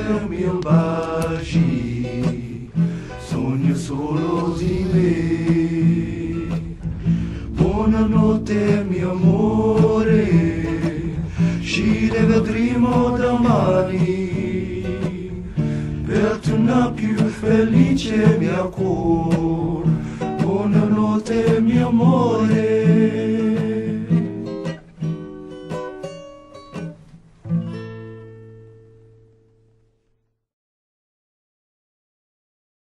mi baci, sogno solo di me. Buonanotte mio amore, ci rivedremo domani, per tornare più felice mio cuore.